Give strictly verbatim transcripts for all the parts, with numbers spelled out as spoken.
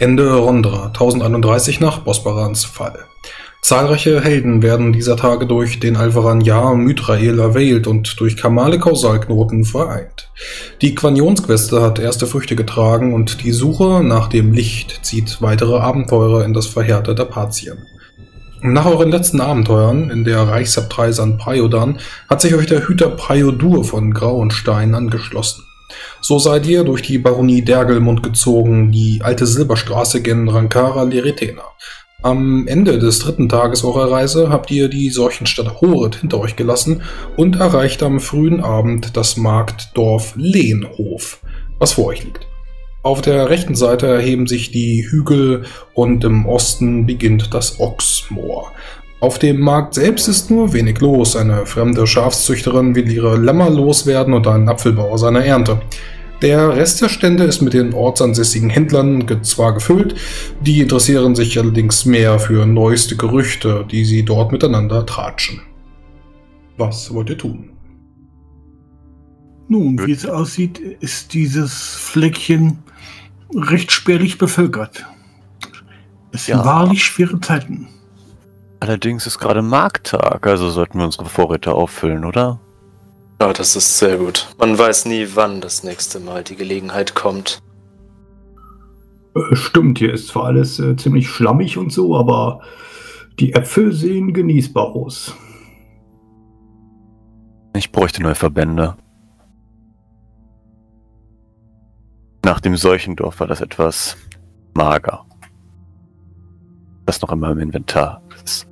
Ende Rondra, tausendeinunddreißig nach Bosbarans Fall. Zahlreiche Helden werden dieser Tage durch den Alvaran Jahr Mythrael erwählt und durch kamale Kausalknoten vereint. Die Quanionsqueste hat erste Früchte getragen und die Suche nach dem Licht zieht weitere Abenteurer in das Verheerte der Patien. Nach euren letzten Abenteuern in der Reichsabtei Sankt Priodan hat sich euch der Hüter Priodur von Grauenstein angeschlossen. So seid ihr durch die Baronie Dergelmund gezogen, die alte Silberstraße gen Rankara Liretena. Am Ende des dritten Tages eurer Reise habt ihr die Seuchenstadt Horet hinter euch gelassen und erreicht am frühen Abend das Marktdorf Lehnhof, was vor euch liegt. Auf der rechten Seite erheben sich die Hügel und im Osten beginnt das Ochsmoor. Auf dem Markt selbst ist nur wenig los. Eine fremde Schafszüchterin will ihre Lämmer loswerden und ein Apfelbauer seine Ernte. Der Rest der Stände ist mit den ortsansässigen Händlern zwar gefüllt, die interessieren sich allerdings mehr für neueste Gerüchte, die sie dort miteinander tratschen. Was wollt ihr tun? Nun, wie es aussieht, ist dieses Fleckchen recht spärlich bevölkert. Es sind Ja. wahrlich schwere Zeiten. Allerdings ist gerade Markttag, also sollten wir unsere Vorräte auffüllen, oder? Ja, das ist sehr gut. Man weiß nie, wann das nächste Mal die Gelegenheit kommt. Äh, Stimmt, hier ist zwar alles äh, ziemlich schlammig und so, aber die Äpfel sehen genießbar aus. Ich bräuchte neue Verbände. Nach dem Seuchendorf war das etwas mager. Das noch immer im Inventar ist.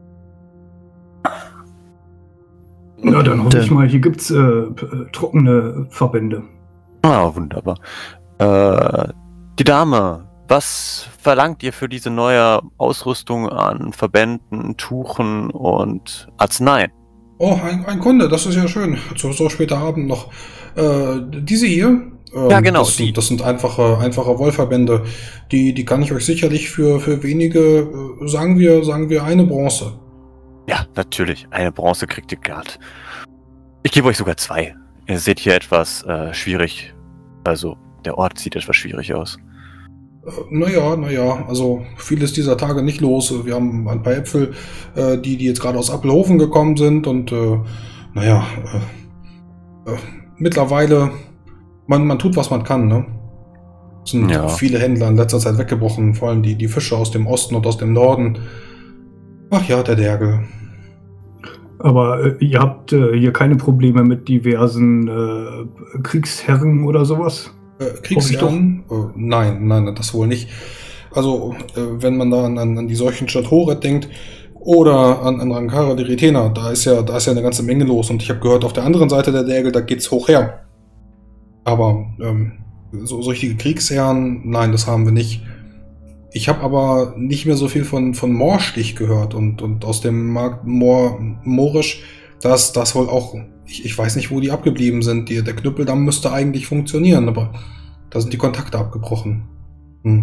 Na, dann hoffe Denn- ich mal, hier gibt's äh, äh, trockene Verbände. Ah, wunderbar. Äh, die Dame, was verlangt ihr für diese neue Ausrüstung an Verbänden, Tuchen und Arzneien? Oh, ein, ein Kunde, das ist ja schön. So, so später Abend noch. Äh, diese hier? Ähm, Ja, genau, Das die. sind, das sind einfache, einfache Wollverbände. Die, die kann ich euch sicherlich für, für wenige, äh, sagen wir, sagen wir eine Bronze. Ja, natürlich. Eine Bronze kriegt ihr glatt. Ich gebe euch sogar zwei. Ihr seht hier etwas äh, schwierig. Also, der Ort sieht etwas schwierig aus. Äh, naja, naja, also vieles dieser Tage nicht los. Wir haben ein paar Äpfel, äh, die, die jetzt gerade aus Appelhofen gekommen sind und äh, naja, äh, äh, mittlerweile, man, man tut, was man kann, ne? Es sind Ja. viele Händler in letzter Zeit weggebrochen, vor allem die, die Fischer aus dem Osten und aus dem Norden. Ach ja, der Dergel. Aber äh, ihr habt äh, hier keine Probleme mit diversen äh, Kriegsherren oder sowas? Äh, Kriegsherren? Äh, nein, nein, das wohl nicht. Also, äh, wenn man da an, an die Seuchenstadt Horet denkt oder an, an Rankara Liretena, da ist ja, da ist ja eine ganze Menge los. Und ich habe gehört, auf der anderen Seite der Dergel, da geht's hoch her. Aber ähm, so, so richtige Kriegsherren, nein, das haben wir nicht. Ich habe aber nicht mehr so viel von, von Moorstich gehört und, und aus dem Markt Moor, Moorisch, das, das wohl auch, ich, ich weiß nicht, wo die abgeblieben sind. Die, der Knüppeldamm müsste eigentlich funktionieren, aber da sind die Kontakte abgebrochen. Hm.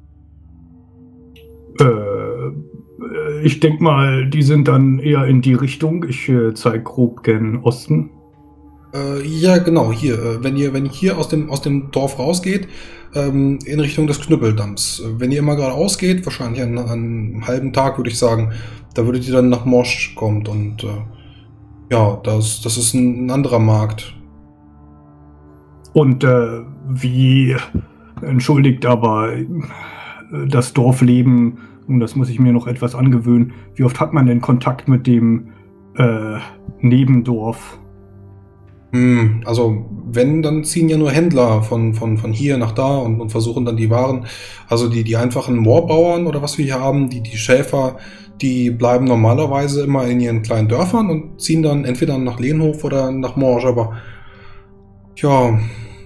Äh, ich denke mal, die sind dann eher in die Richtung. Ich äh, zeige grob gen Osten. Äh, ja, genau, hier. Äh, wenn ihr, wenn ihr hier aus dem, aus dem Dorf rausgeht, ähm, in Richtung des Knüppeldamms. Äh, Wenn ihr immer geradeaus geht, wahrscheinlich an, an einem halben Tag, würde ich sagen, da würdet ihr dann nach Morsch kommt und äh, ja, das, das ist ein, ein anderer Markt. Und äh, wie, entschuldigt, aber äh, das Dorfleben, und das muss ich mir noch etwas angewöhnen, wie oft hat man denn Kontakt mit dem äh, Nebendorf? Hm, also wenn, dann ziehen ja nur Händler von, von, von hier nach da und, und versuchen dann die Waren. Also die, die einfachen Moorbauern oder was wir hier haben, die, die Schäfer, die bleiben normalerweise immer in ihren kleinen Dörfern und ziehen dann entweder nach Lehnhof oder nach Morsch, aber ja,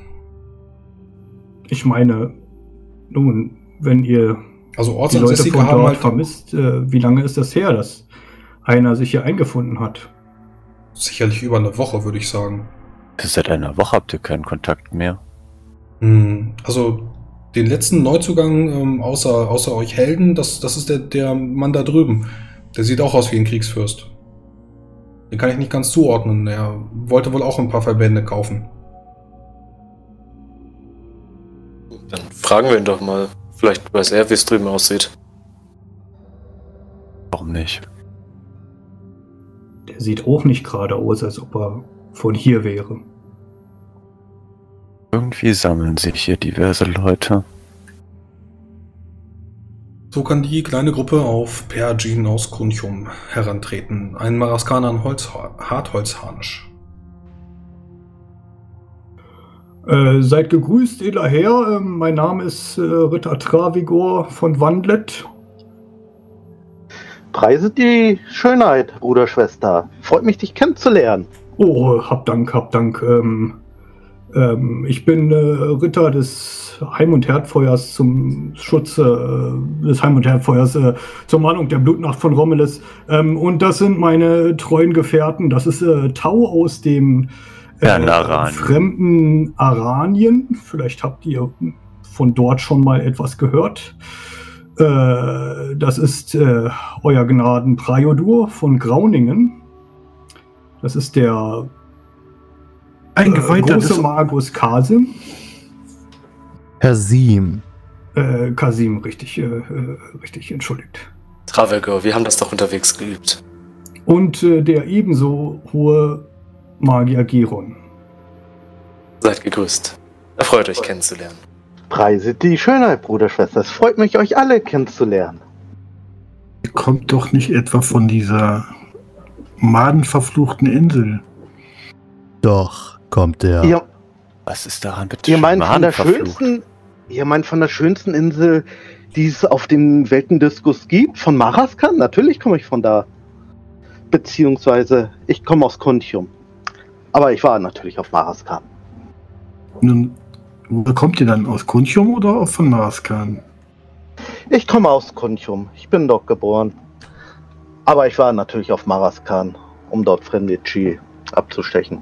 Ich meine, nun, wenn ihr also die Leute Ortsansässige von haben dort halt vermisst, äh, wie lange ist das her, dass einer sich hier eingefunden hat? sicherlich über eine Woche, würde ich sagen. Seit einer Woche habt ihr keinen Kontakt mehr. Hm, also den letzten Neuzugang ähm, außer, außer euch Helden, das, das ist der, der Mann da drüben. Der sieht auch aus wie ein Kriegsfürst. Den kann ich nicht ganz zuordnen. Er wollte wohl auch ein paar Verbände kaufen. Dann fragen wir ihn doch mal. Vielleicht weiß er, wie es drüben aussieht. Warum nicht? Der sieht auch nicht gerade aus, als ob er von hier wäre. Irgendwie sammeln sich hier diverse Leute. So kann die kleine Gruppe auf Perjin aus Kunchum herantreten, ein Maraskaner an Holzha- Hartholzharnisch. Äh, seid gegrüßt, edler Herr. Ähm, mein Name ist äh, Ritter Travigor von Wandlet. Preiset die Schönheit, Bruder, Schwester. Freut mich, dich kennenzulernen. Oh, hab Dank, hab Dank. Ähm, ähm, ich bin äh, Ritter des Heim- und Herdfeuers zum Schutze äh, des Heim- und Herdfeuers äh, zur Mahnung der Blutnacht von Rommeles. Ähm, und das sind meine treuen Gefährten. Das ist äh, Tau aus dem äh, Ja, Aranien. fremden Aranien. Vielleicht habt ihr von dort schon mal etwas gehört. Äh, das ist äh, Euer Gnaden Praiodur von Grauningen. Das ist der Ein äh, Geweihter große des Magus Kasim. Kasim. Äh, Kasim, richtig, äh, äh, richtig, entschuldigt. Travegor, wir haben das doch unterwegs geübt. Und äh, der ebenso hohe Magier Geron. Seid gegrüßt. Erfreut euch kennenzulernen. Preiset die Schönheit, Bruder, Schwester. Es freut mich, euch alle kennenzulernen. kommt doch nicht etwa von dieser madenverfluchten Insel. Doch, kommt der. Ihr, Was ist daran bitte? ihr meint von der verflucht? schönsten, ihr meint von der schönsten Insel, die es auf dem Weltendiskus gibt, von Maraskan? Natürlich komme ich von da. Beziehungsweise, ich komme aus Kuntium. Aber ich war natürlich auf Maraskan. Nun, wo kommt ihr dann? Aus Kuntium oder auch von Maraskan? Ich komme aus Kuntium. Ich bin dort geboren. Aber ich war natürlich auf Maraskan, um dort fremde Chi abzustechen.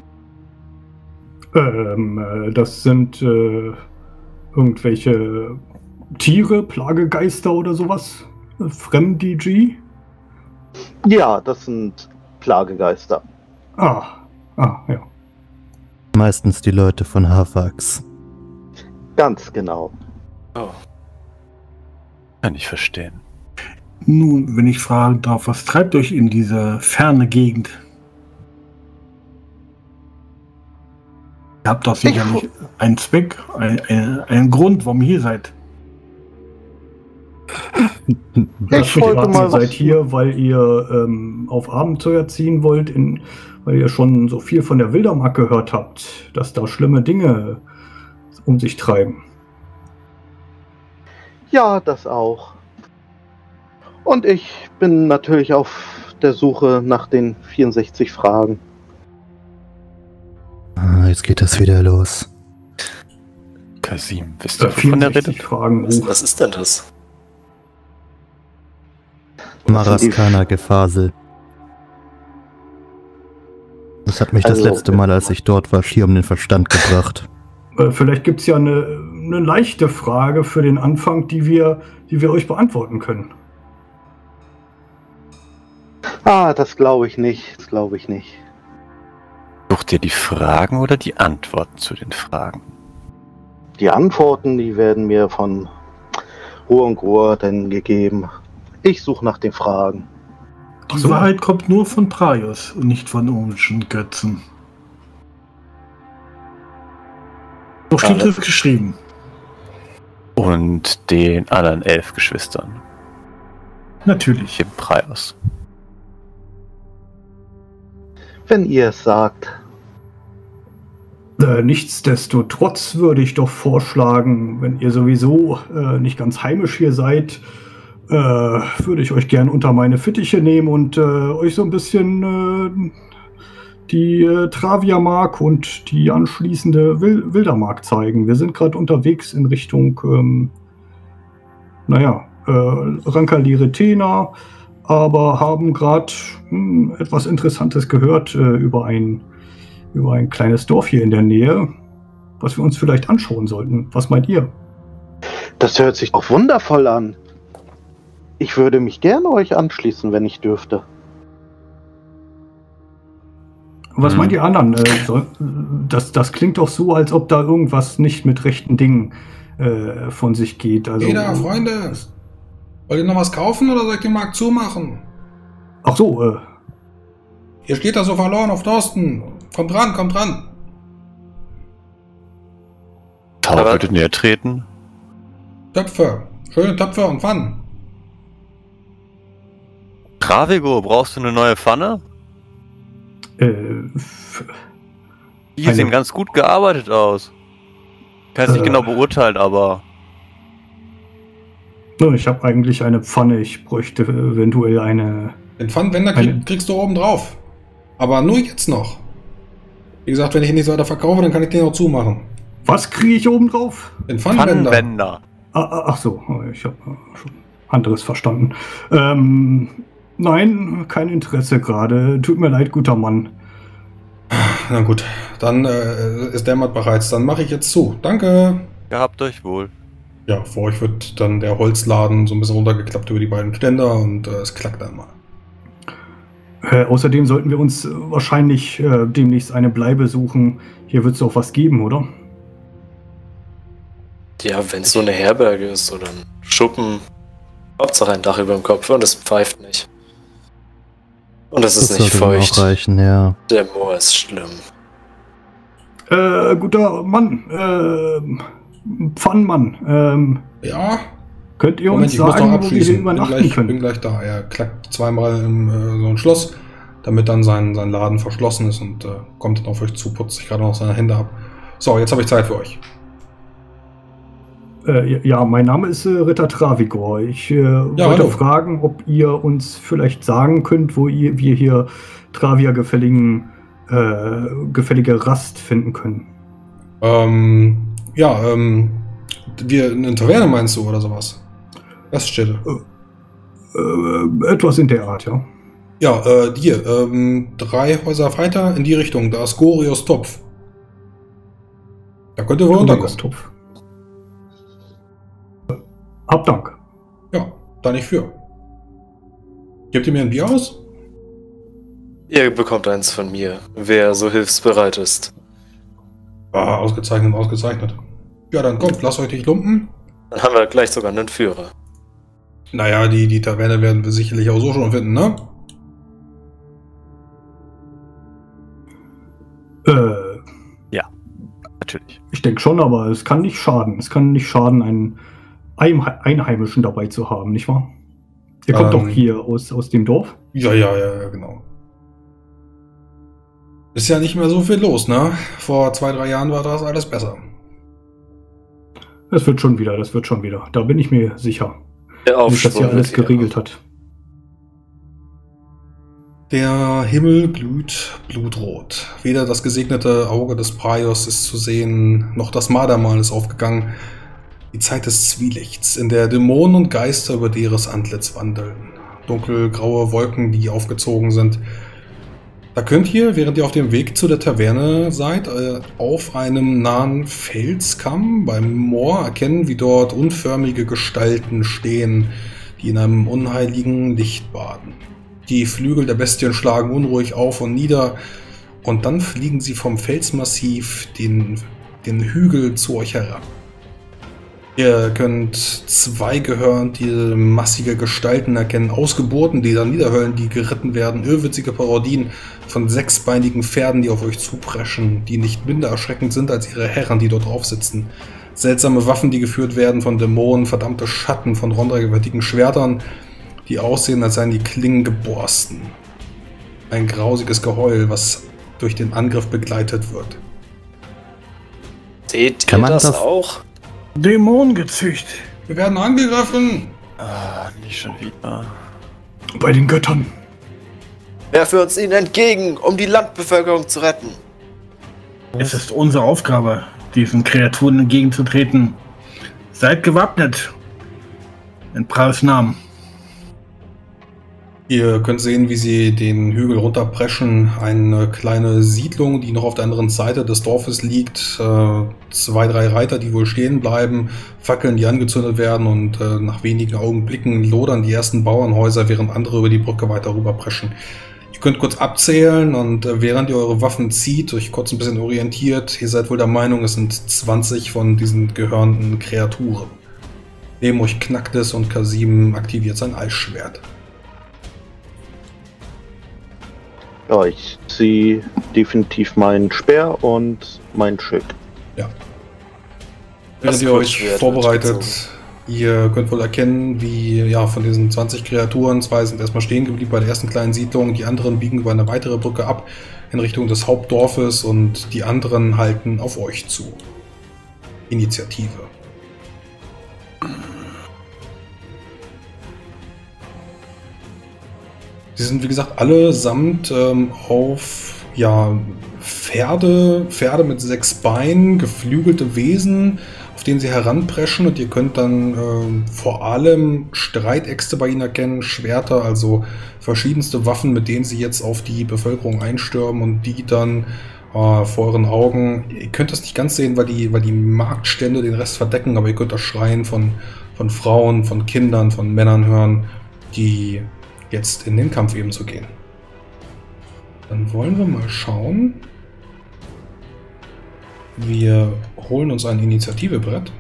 Ähm, äh, das sind äh, irgendwelche Tiere, Plagegeister oder sowas? Äh, Fremdi-G? Ja, das sind Plagegeister. Ah, ah, ja. Meistens die Leute von Hafax. Ganz genau. Oh. Kann ich verstehen. Nun, wenn ich fragen darf, was treibt euch in diese ferne Gegend? Ihr habt doch sicherlich einen Zweck, ein, ein, einen Grund, warum ihr hier seid. Ich wollte raten, mal ihr seid was- hier, weil ihr ähm, auf Abenteuer ziehen wollt, in, weil ihr schon so viel von der Wildermark gehört habt, dass da schlimme Dinge um sich treiben. Ja, das auch. Und ich bin natürlich auf der Suche nach den vierundsechzig Fragen. Ah, jetzt geht das wieder los. Kasim, wisst ihr, Äh, wovon der vierundsechzig redet? Fragen. Was, Oh. was ist denn das? Maraskaner Gefasel. Das hat mich das Also- letzte Mal, als ich dort war, schier um den Verstand gebracht. Äh, vielleicht gibt es ja eine, eine leichte Frage für den Anfang, die wir, die wir euch beantworten können. Ah, das glaube ich nicht. Das glaube ich nicht. Sucht ihr die Fragen oder die Antworten zu den Fragen? Die Antworten, die werden mir von Ruhr und Grohr dann gegeben. Ich suche nach den Fragen. Die so. Wahrheit kommt nur von Praios und nicht von irgendwelchen Götzen. So steht es geschrieben. Und den anderen elf Geschwistern, Natürlich. dem Praios. Wenn ihr es sagt. Äh, nichtsdestotrotz würde ich doch vorschlagen, wenn ihr sowieso äh, nicht ganz heimisch hier seid, äh, würde ich euch gern unter meine Fittiche nehmen und äh, euch so ein bisschen äh, die äh, Travia-Mark und die anschließende Wil Wildermark zeigen. Wir sind gerade unterwegs in Richtung, ähm, naja, äh, Rankaliretena, aber haben gerade etwas Interessantes gehört äh, über ein über ein kleines Dorf hier in der Nähe, was wir uns vielleicht anschauen sollten. Was meint ihr? Das hört sich doch wundervoll an. Ich würde mich gerne euch anschließen, wenn ich dürfte. Was Hm. meint ihr anderen? Äh, soll, das, das klingt doch so, als ob da irgendwas nicht mit rechten Dingen äh, von sich geht. Also, Peter, Freunde, wollt ihr noch was kaufen oder soll ich den Markt zumachen? Ach so, äh. Ihr steht da so verloren auf Thorsten. Kommt ran, kommt ran. Tau würde näher treten. Töpfe, schöne Töpfe und Pfannen. Travigo, brauchst du eine neue Pfanne? Äh, Die eine- sehen ganz gut gearbeitet aus. Kann es nicht Äh. genau beurteilen, aber ne, ich habe eigentlich eine Pfanne. Ich bräuchte eventuell eine. Den Pfannenwender Eine- krieg, kriegst du oben drauf. Aber nur jetzt noch. Wie gesagt, wenn ich ihn nicht weiter verkaufe, dann kann ich den auch zumachen. Was kriege ich oben drauf? Den Pfannenwender. Pfannenwender. Ah, ah, ach so, ich habe schon anderes verstanden. Ähm, nein, kein Interesse gerade. Tut mir leid, guter Mann. Na gut, dann äh, ist dämmert bereits. Dann mache ich jetzt zu. Danke. Gehabt euch wohl. Ja, vor euch wird dann der Holzladen so ein bisschen runtergeklappt über die beiden Ständer und äh, es klackt einmal. Äh, außerdem sollten wir uns äh, wahrscheinlich äh, demnächst eine Bleibe suchen. Hier wird es auch was geben, oder? Ja, wenn es so eine Herberge ist oder ein Schuppen. Hauptsache ein Dach über dem Kopf und es pfeift nicht. Und es ist Das nicht sollte dann feucht. auch reichen, ja. Der Moor ist schlimm. Äh, guter Mann, äh, Pfannmann, ähm, Ja, könnt ihr Moment, uns ich muss noch sagen, wo wir hier abschließen. Bin übernachten gleich, bin können? gleich da. Er klackt zweimal im äh, so ein Schloss, damit dann sein, sein Laden verschlossen ist und äh, kommt dann auf euch zu, putzt sich gerade noch seine Hände ab. So, jetzt habe ich Zeit für euch. Äh, ja, mein Name ist äh, Ritter Travigor. Ich äh, wollte hallo. fragen, ob ihr uns vielleicht sagen könnt, wo ihr, wir hier Travia gefälligen, äh, gefällige Rast finden können. Ähm, ja, ähm, wir, eine Taverne meinst du oder sowas? Raststätte. Äh, etwas in der Art, ja. Ja, äh, hier, ähm, drei Häuser weiter in die Richtung, da ist Gorios Topf. Da könnt ihr wohl runterkommen. Topf. Hab Dank. Ja, da nicht für. Gebt ihr mir ein Bier aus? Ihr bekommt eins von mir, wer so hilfsbereit ist. Ah, ausgezeichnet, ausgezeichnet. Ja, dann kommt, lasst euch nicht lumpen. Dann haben wir gleich sogar einen Führer. Naja, die, die Taverne werden wir sicherlich auch so schon finden, ne? Äh, Natürlich. ich denke schon, aber es kann nicht schaden. Es kann nicht schaden, einen Einhe- Einheimischen dabei zu haben, nicht wahr? Ihr kommt Ähm. doch hier aus, aus dem Dorf. Ja, ja, ja, ja, genau. Ist ja nicht mehr so viel los, ne? Vor zwei, drei Jahren war das alles besser. Das wird schon wieder, das wird schon wieder. Da bin ich mir sicher, Der dass Aufschwung das hier alles wird wieder geregelt hat. Der Himmel glüht blutrot. Weder das gesegnete Auge des Praios ist zu sehen, noch das Mardermal ist aufgegangen. Die Zeit des Zwielichts, in der Dämonen und Geister über deres Antlitz wandeln. Dunkelgraue Wolken, die aufgezogen sind. Da könnt ihr, während ihr auf dem Weg zu der Taverne seid, äh, auf einem nahen Felskamm beim Moor erkennen, wie dort unförmige Gestalten stehen, die in einem unheiligen Licht baden. Die Flügel der Bestien schlagen unruhig auf und nieder und dann fliegen sie vom Felsmassiv den, den Hügel zu euch herab. Ihr könnt zwei gehörnte massige Gestalten erkennen, Ausgeburten, die dann niederhöllen, die geritten werden, irrwitzige Parodien von sechsbeinigen Pferden, die auf euch zupreschen, die nicht minder erschreckend sind als ihre Herren, die dort drauf sitzen. Seltsame Waffen, die geführt werden von Dämonen, verdammte Schatten von rondreigewaltigen Schwertern, die aussehen, als seien die Klingen geborsten. Ein grausiges Geheul, was durch den Angriff begleitet wird. Seht Kann ihr man das, das- auch? Dämonengezücht. Wir werden angegriffen! Ah, nicht schon wieder. Bei den Göttern. Werfen wir uns ihnen entgegen, um die Landbevölkerung zu retten. Es ist unsere Aufgabe, diesen Kreaturen entgegenzutreten. Seid gewappnet. In Praus Namen. Ihr könnt sehen, wie sie den Hügel runterpreschen. Eine kleine Siedlung, die noch auf der anderen Seite des Dorfes liegt. Äh, zwei, drei Reiter, die wohl stehen bleiben. Fackeln, die angezündet werden. Und äh, nach wenigen Augenblicken lodern die ersten Bauernhäuser, während andere über die Brücke weiter rüberpreschen. Ihr könnt kurz abzählen und äh, während ihr eure Waffen zieht, euch kurz ein bisschen orientiert, ihr seid wohl der Meinung, es sind zwanzig von diesen gehörenden Kreaturen. Neben euch knackt es und Kasim aktiviert sein Eisschwert. Ja, ich ziehe definitiv meinen Speer und mein Schild. Ja. Das Während ihr euch Kurzschwert vorbereitet, wird gezogen. ihr könnt wohl erkennen, wie ja von diesen zwanzig Kreaturen, zwei sind erstmal stehen geblieben bei der ersten kleinen Siedlung, die anderen biegen über eine weitere Brücke ab in Richtung des Hauptdorfes und die anderen halten auf euch zu. Initiative. Sie sind, wie gesagt, allesamt ähm, auf ja, Pferde, Pferde mit sechs Beinen, geflügelte Wesen, auf denen sie heranpreschen und ihr könnt dann ähm, vor allem Streitäxte bei ihnen erkennen, Schwerter, also verschiedenste Waffen, mit denen sie jetzt auf die Bevölkerung einstürmen und die dann äh, vor euren Augen, ihr könnt das nicht ganz sehen, weil die, weil die Marktstände den Rest verdecken, aber ihr könnt das Schreien von, von Frauen, von Kindern, von Männern hören, die jetzt in den Kampf eben zu gehen. Dann wollen wir mal schauen. Wir holen uns ein Initiativebrett.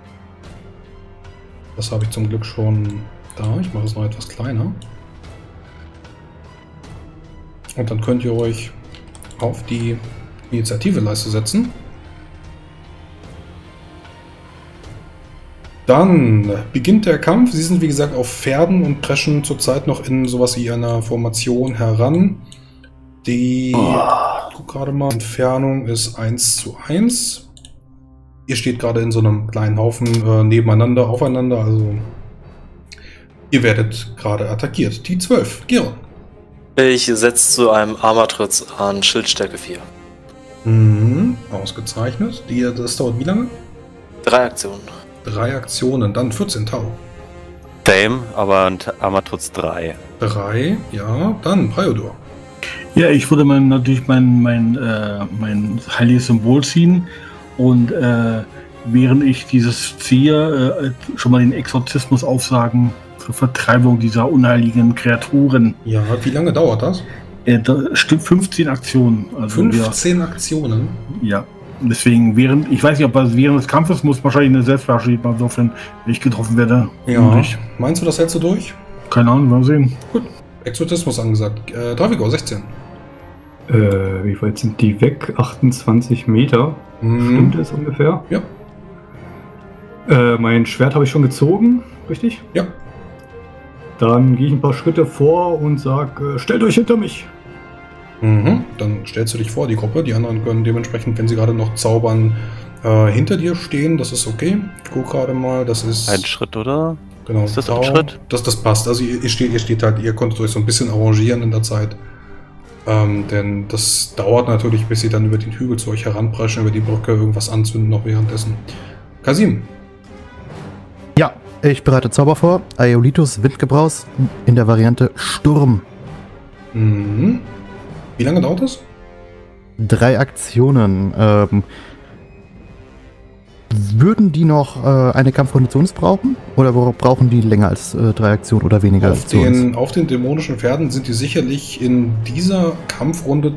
Das habe ich zum Glück schon da. Ich mache es noch etwas kleiner. Und dann könnt ihr euch auf die Initiativeleiste setzen. Dann beginnt der Kampf. Sie sind wie gesagt auf Pferden und preschen zurzeit noch in sowas wie einer Formation heran. Die oh. ich guck gerade mal, Entfernung ist eins zu eins. Ihr steht gerade in so einem kleinen Haufen äh, nebeneinander, aufeinander. Also ihr werdet gerade attackiert. Die zwölf, Geron. Ich setze zu einem Armatritz an Schildstärke vier. Mhm, ausgezeichnet. Die, das dauert wie lange? Drei Aktionen. Drei Aktionen, dann vierzehn Tau. Same, aber Armatrutz drei. Drei, ja, dann Priodor. Ja, ich würde mein, natürlich mein, mein, äh, mein heiliges Symbol ziehen und äh, während ich dieses ziehe, äh, schon mal den Exorzismus aufsagen zur Vertreibung dieser unheiligen Kreaturen. Ja, wie lange dauert das? Äh, da stimmt fünfzehn Aktionen. Also fünfzehn wir, Aktionen? Ja. Deswegen, während, ich weiß nicht, ob das während des Kampfes muss wahrscheinlich eine Selbstverarschung mal würfeln, wenn ich getroffen werde. Ja. Meinst du, das hältst du durch? Keine Ahnung, mal sehen. Gut. Exotismus angesagt. Äh, Travigo, sechzehn. Äh, wie weit sind die weg? achtundzwanzig Meter. Mhm. Stimmt es ungefähr? Ja. Äh, mein Schwert habe ich schon gezogen, richtig? Ja. Dann gehe ich ein paar Schritte vor und sage, äh, stellt euch hinter mich. Mhm. Dann stellst du dich vor, die Gruppe. Die anderen können dementsprechend, wenn sie gerade noch zaubern, äh, hinter dir stehen. Das ist okay. Ich gucke gerade mal, das ist... Ein Schritt, oder? Genau. Ist das Tau. ein Schritt? Das, das passt. Also ihr, ihr, steht, ihr steht halt, ihr konntet euch so ein bisschen arrangieren in der Zeit. Ähm, denn das dauert natürlich, bis sie dann über den Hügel zu euch heranpreschen, über die Brücke irgendwas anzünden noch währenddessen. Kasim. Ja, ich bereite Zauber vor. Aeolitus Windgebraus in der Variante Sturm. Mhm. Wie lange dauert das? Drei Aktionen. Ähm, würden die noch äh, eine Kampfrunde zu uns brauchen? Oder brauchen die länger als äh, drei Aktionen oder weniger auf als zu den, uns? Auf den dämonischen Pferden sind die sicherlich in dieser Kampfrunde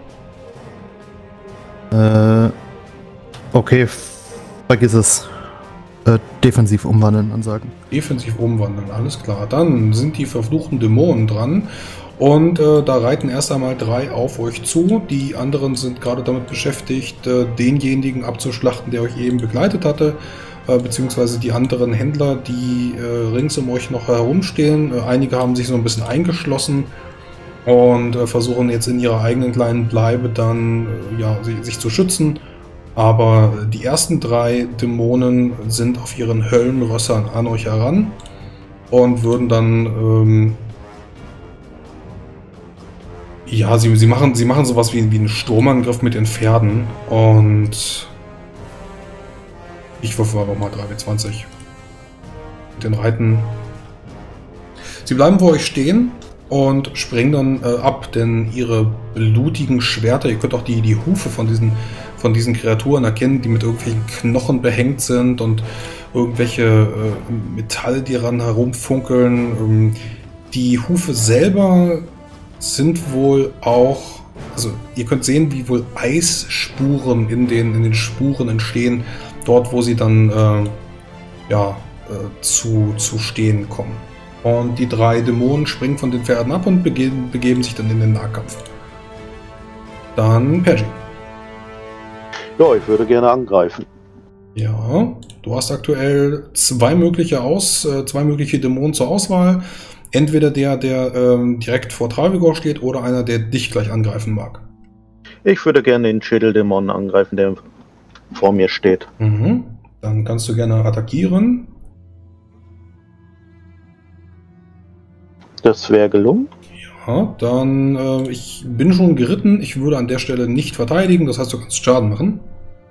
da. Äh, okay, vergiss es. Äh, defensiv umwandeln, ansagen. Defensiv umwandeln, alles klar. Dann sind die verfluchten Dämonen dran. Und äh, da reiten erst einmal drei auf euch zu. Die anderen sind gerade damit beschäftigt, äh, denjenigen abzuschlachten, der euch eben begleitet hatte. Äh, beziehungsweise die anderen Händler, die äh, rings um euch noch herumstehen. Äh, einige haben sich so ein bisschen eingeschlossen und äh, versuchen jetzt in ihrer eigenen kleinen Bleibe dann äh, ja, sich, sich zu schützen. Aber die ersten drei Dämonen sind auf ihren Höllenrössern an euch heran und würden dann... Ähm, Ja, sie, sie, machen, sie machen sowas wie, wie einen Sturmangriff mit den Pferden und ich würfel aber mal drei W zwanzig. Mit den Reiten. Sie bleiben vor euch stehen und springen dann äh, ab, denn ihre blutigen Schwerter, ihr könnt auch die, die Hufe von diesen, von diesen Kreaturen erkennen, die mit irgendwelchen Knochen behängt sind und irgendwelche äh, Metalle, die ran herumfunkeln. Ähm, die Hufe selber sind wohl auch, also ihr könnt sehen, wie wohl Eisspuren in den, in den Spuren entstehen, dort wo sie dann äh, ja, äh, zu, zu stehen kommen. Und die drei Dämonen springen von den Pferden ab und begeben, begeben sich dann in den Nahkampf. Dann Pergy. Ja, ich würde gerne angreifen. Ja, du hast aktuell zwei mögliche Aus, äh, zwei mögliche Dämonen zur Auswahl. Entweder der, der ähm, direkt vor Travigor steht, oder einer, der dich gleich angreifen mag. Ich würde gerne den Schädeldämonen angreifen, der vor mir steht. Mhm. Dann kannst du gerne attackieren. Das wäre gelungen. Ja, dann, äh, ich bin schon geritten. Ich würde an der Stelle nicht verteidigen. Das heißt, du kannst Schaden machen.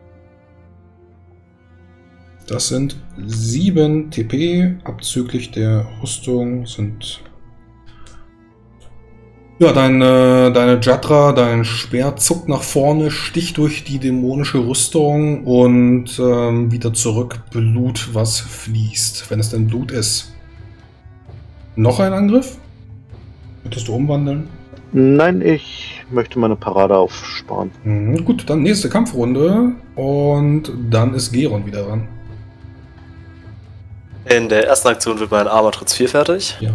Das sind sieben T P, abzüglich der Rüstung sind... Ja, dein, äh, deine Jatra, dein Schwert zuckt nach vorne, sticht durch die dämonische Rüstung und ähm, wieder zurück, Blut, was fließt, wenn es denn Blut ist. Noch ein Angriff? Möchtest du umwandeln? Nein, ich möchte meine Parade aufsparen. Mhm, gut, dann nächste Kampfrunde und dann ist Geron wieder dran. In der ersten Aktion wird mein Armor Trotz vier fertig. Ja.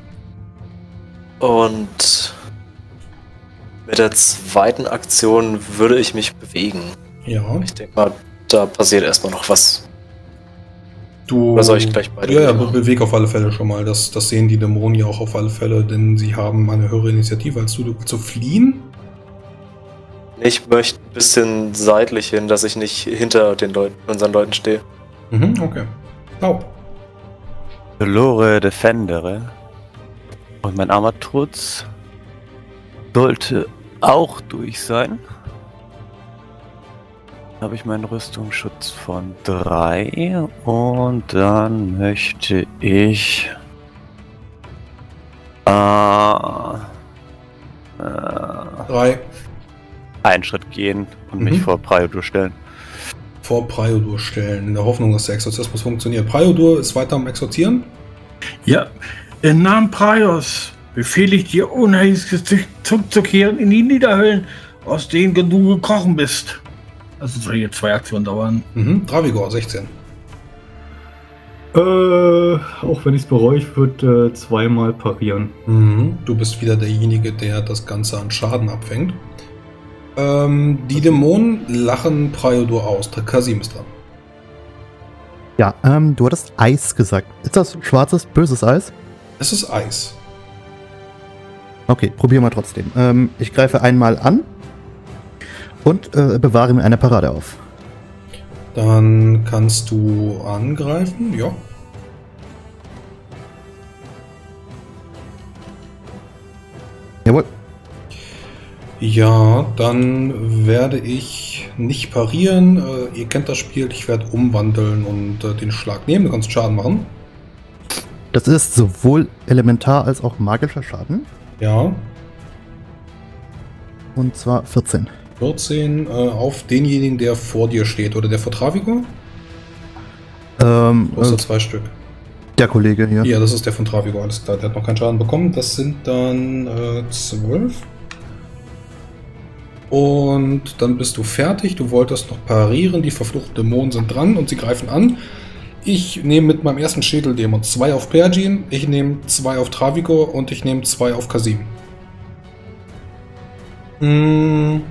Und mit der zweiten Aktion würde ich mich bewegen. Ja. Ich denke mal, da passiert erstmal noch was. Du, Oder soll ich gleich beide Ja, ja, machen? be beweg auf alle Fälle schon mal. Das, das sehen die Dämonen ja auch auf alle Fälle, denn sie haben eine höhere Initiative als du. Du willst du fliehen? Ich möchte ein bisschen seitlich hin, dass ich nicht hinter den Leuten, unseren Leuten stehe. Mhm, okay. Oh. Dolore Defendere. Und mein Armatrutz sollte auch durch sein. Habe ich meinen Rüstungsschutz von drei und dann möchte ich äh, äh, Drei. einen Schritt gehen und Mhm. mich vor Priodur stellen. Vor Priodur stellen, in der Hoffnung, dass der Exorzismus funktioniert. Priodur ist weiter am Exorzieren. Ja, im Namen Praios befehle ich dir, unheimliches zurückzukehren in die Niederhöllen, aus denen du gekrochen bist. Also soll hier zwei Aktionen dauern. Mhm. Travigor, sechzehn. Äh, auch wenn ich es bereue, ich würde äh, zweimal parieren. Mhm. Du bist wieder derjenige, der das Ganze an Schaden abfängt. Ähm, die Dämonen lachen Priodur aus. Kasim ist dran. Ja, ähm, du hattest Eis gesagt. Ist das schwarzes, böses Eis? Es ist Eis. Okay, probieren wir trotzdem. Ähm, ich greife einmal an und äh, bewahre mir eine Parade auf. Dann kannst du angreifen, ja. Jawohl. Ja, dann werde ich nicht parieren. Äh, ihr kennt das Spiel, ich werde umwandeln und äh, den Schlag nehmen. Du kannst Schaden machen. Das ist sowohl elementar als auch magischer Schaden. Ja, Und zwar vierzehn. vierzehn äh, auf denjenigen, der vor dir steht. Oder der vor Travigor? Ähm, Du hast äh, ja zwei Stück. der Kollege hier. Ja, das ist der von Travigor, alles klar. Der hat noch keinen Schaden bekommen. Das sind dann äh, zwölf. Und dann bist du fertig. Du wolltest noch parieren. Die verfluchten Dämonen sind dran und sie greifen an. Ich nehme mit meinem ersten Schädeldämon zwei auf Pergin, ich nehme zwei auf Travigor und ich nehme zwei auf Kasim. Hm.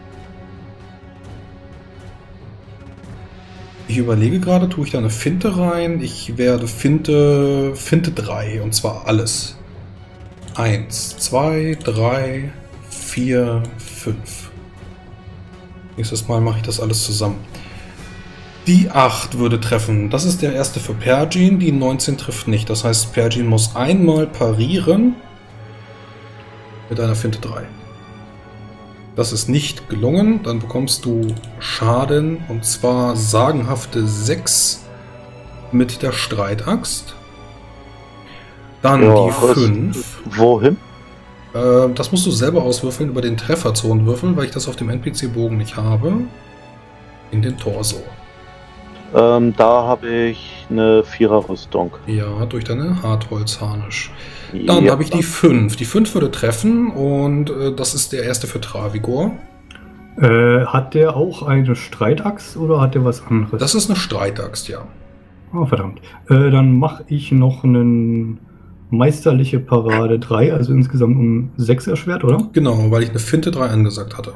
Ich überlege gerade, tue ich da eine Finte rein? Ich werde Finte, Finte drei und zwar alles. eins, zwei, drei, vier, fünf. Nächstes Mal mache ich das alles zusammen. Die acht würde treffen. Das ist der erste für Pergin. Die neunzehn trifft nicht. Das heißt, Pergin muss einmal parieren mit einer Finte drei. Das ist nicht gelungen. Dann bekommst du Schaden und zwar sagenhafte sechs mit der Streitaxt. Dann Ja, die was- fünf. Wohin? Äh, das musst du selber auswürfeln über den Trefferzonenwürfel, weil ich das auf dem N P C-Bogen nicht habe. In den Torso. Ähm, da habe ich eine Vierer-Rüstung. Ja, durch deine Hartholzharnisch. Dann Ja. habe ich die fünf. Die fünf würde treffen und äh, das ist der erste für Travigor. Äh, hat der auch eine Streitaxt oder hat der was anderes? Das ist eine Streitaxt, ja. Oh, verdammt. Äh, dann mache ich noch einen meisterliche Parade drei, also insgesamt um sechs erschwert, oder? Genau, weil ich eine Finte drei angesagt hatte.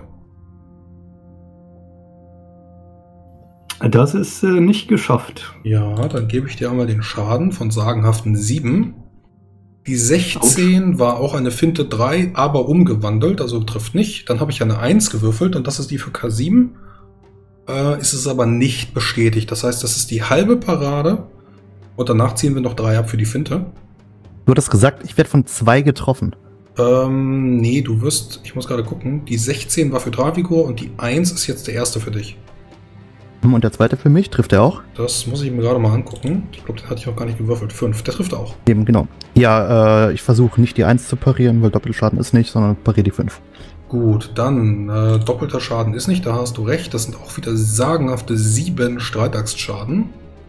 Das ist äh, nicht geschafft. Ja, dann gebe ich dir einmal den Schaden von sagenhaften sieben. Die sechzehn war auch eine Finte drei, aber umgewandelt, also trifft nicht. Dann habe ich eine eins gewürfelt und das ist die für K sieben. Äh, ist es aber nicht bestätigt. Das heißt, das ist die halbe Parade und danach ziehen wir noch drei ab für die Finte. Du hattest gesagt, ich werde von zwei getroffen. Ähm, nee, du wirst, ich muss gerade gucken, die sechzehn war für Travigor und die eins ist jetzt der erste für dich. Und der zweite für mich, trifft er auch? Das muss ich mir gerade mal angucken. Ich glaube, den hatte ich auch gar nicht gewürfelt. fünf, der trifft auch. Eben, genau. Ja, äh, ich versuche nicht die eins zu parieren, weil Doppelschaden ist nicht, sondern pariere die fünf. Gut, dann äh, doppelter Schaden ist nicht, da hast du recht. Das sind auch wieder sagenhafte sieben Streitaxtschaden.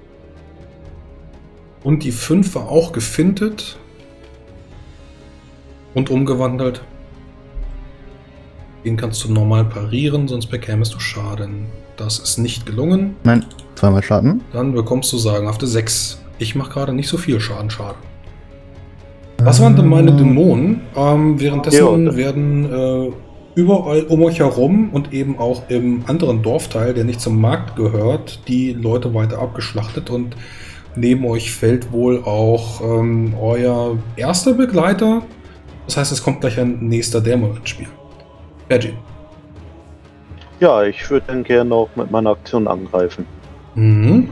Und die fünf war auch gefintet und umgewandelt. Den kannst du normal parieren, sonst bekämest du Schaden. Das ist nicht gelungen. Nein, zweimal Schaden. Dann bekommst du sagenhafte sechs. Ich mache gerade nicht so viel Schaden, schade. Was waren denn meine Dämonen? Ähm, währenddessen Ja. werden äh, überall um euch herum und eben auch im anderen Dorfteil, der nicht zum Markt gehört, die Leute weiter abgeschlachtet und neben euch fällt wohl auch ähm, euer erster Begleiter. Das heißt, es kommt gleich ein nächster Dämon ins Spiel. Bergin. Ja, ich würde dann gerne auch mit meiner Aktion angreifen. Mhm.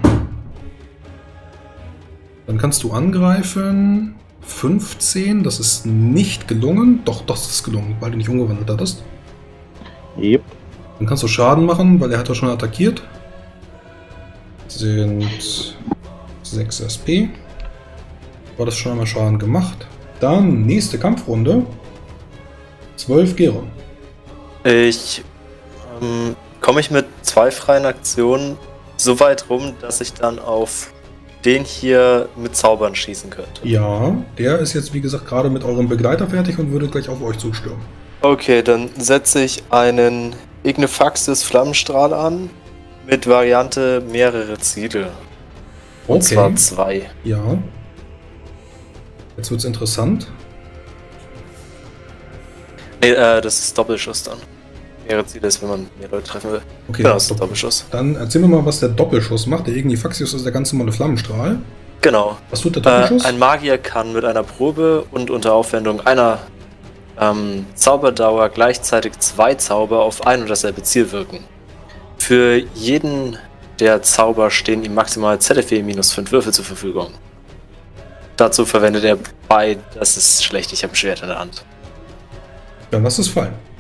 Dann kannst du angreifen. fünfzehn, das ist nicht gelungen. Doch, das ist gelungen, weil du nicht umgewandelt hattest. Yep. Dann kannst du Schaden machen, weil er hat ja schon attackiert. Sind sechs S P. War das schon einmal Schaden gemacht. Dann nächste Kampfrunde. zwölf Geron. Ich ähm, komme ich mit zwei freien Aktionen so weit rum, dass ich dann auf den hier mit Zaubern schießen könnte. Ja, der ist jetzt wie gesagt gerade mit eurem Begleiter fertig und würde gleich auf euch zustürmen. Okay, dann setze ich einen Ignifaxis Flammenstrahl an mit Variante mehrere Ziele. Und Okay. zwar zwei. Ja. Jetzt wird's interessant. Nee, äh, das ist Doppelschuss dann. Mehrere Ziele ist, wenn man mehr Leute treffen will. Okay. Genau, das ist Doppelschuss. Dann erzähl mir mal, was der Doppelschuss macht. Der Ignifaxius ist der ganz normale Flammenstrahl. Genau. Was tut der Äh, Doppelschuss? ein Magier kann mit einer Probe und unter Aufwendung einer ähm, Zauberdauer gleichzeitig zwei Zauber auf ein und dasselbe Ziel wirken. Für jeden der Zauber stehen ihm maximal Z F E minus fünf Würfel zur Verfügung. Dazu verwendet er bei, das ist schlecht, ich habe ein Schwert in der Hand. Dann lass es fallen.